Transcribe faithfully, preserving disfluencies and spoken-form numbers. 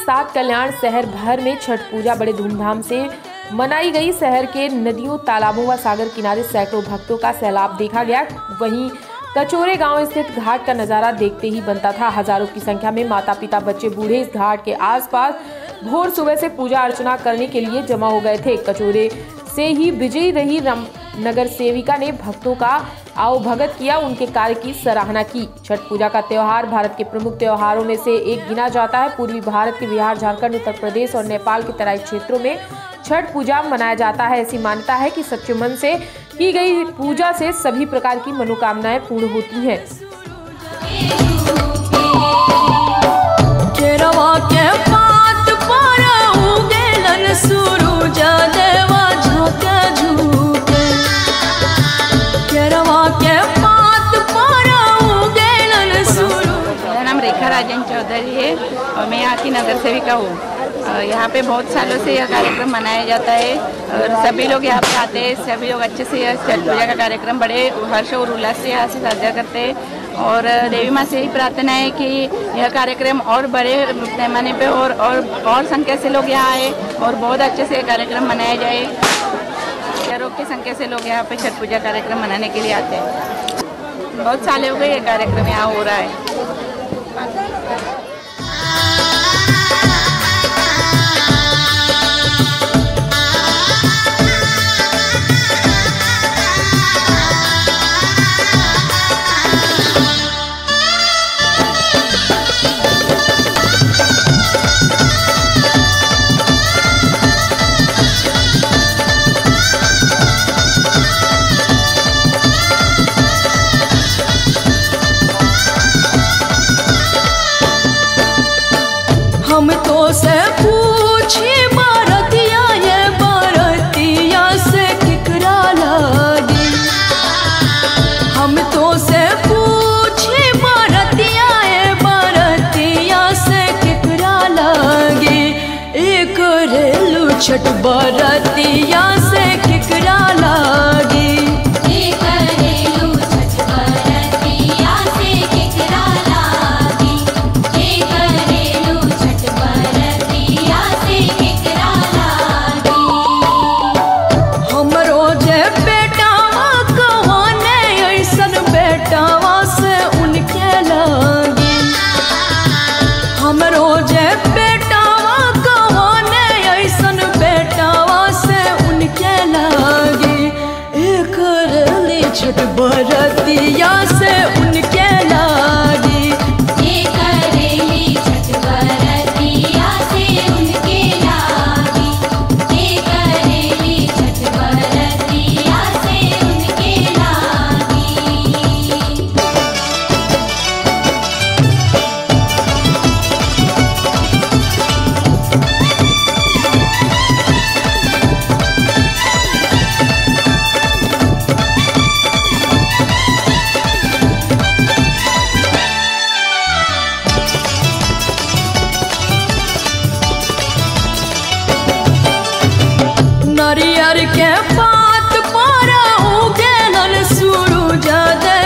साथ कल्याण शहर भर में छठ पूजा बड़े धूमधाम से मनाई गई। शहर के नदियों, तालाबों व सागर किनारे सैकड़ों भक्तों का सैलाब देखा गया। वहीं कचोरे गांव स्थित घाट का नजारा देखते ही बनता था। हजारों की संख्या में माता पिता, बच्चे, बूढ़े इस घाट के आसपास भोर सुबह से पूजा अर्चना करने के लिए जमा हो गए थे। कचोरे से ही विजयी रही नगर सेविका ने भक्तों का आवभगत किया, उनके कार्य की सराहना की। छठ पूजा का त्योहार भारत के प्रमुख त्योहारों में से एक गिना जाता है। पूर्वी भारत के बिहार, झारखंड, उत्तर प्रदेश और नेपाल के तराई क्षेत्रों में छठ पूजा मनाया जाता है। ऐसी मान्यता है कि सच्चे मन से की गई पूजा से सभी प्रकार की मनोकामनाएं पूर्ण होती हैं। राजन चौधरी है और मैं यहाँ की नगर सेविका हूँ। यहाँ पे बहुत सालों से यह कार्यक्रम मनाया जाता है और सभी लोग यहाँ पे आते हैं। सभी लोग अच्छे से यह छठ पूजा का कार्यक्रम बड़े हर्ष और उल्लास से यहाँ से साझा करते हैं और देवी माँ से ही प्रार्थना है कि यह कार्यक्रम और बड़े पैमाने पे और और और संख्या से लोग यहाँ आए और बहुत अच्छे से कार्यक्रम मनाया जाए। हजारों की संख्या से लोग यहाँ पे छठ पूजा कार्यक्रम मनाने के लिए आते हैं। बहुत साल हो गए ये कार्यक्रम यहाँ हो रहा है। हम तो से पूछे बारतिया ये बारतिया से किकरा लागे। हम तो से पूछे बारतिया ये बारतिया से किकरा लागे। एक रेलू छठ बारतिया से किकरा लागे। छठ बरतिया से उनके लागी। ये करेली छठ बरतिया से उनके लागी। ये करेली छठ बरतिया से उनके लागी। नारियर के पात पारा उगेलन सूरज दे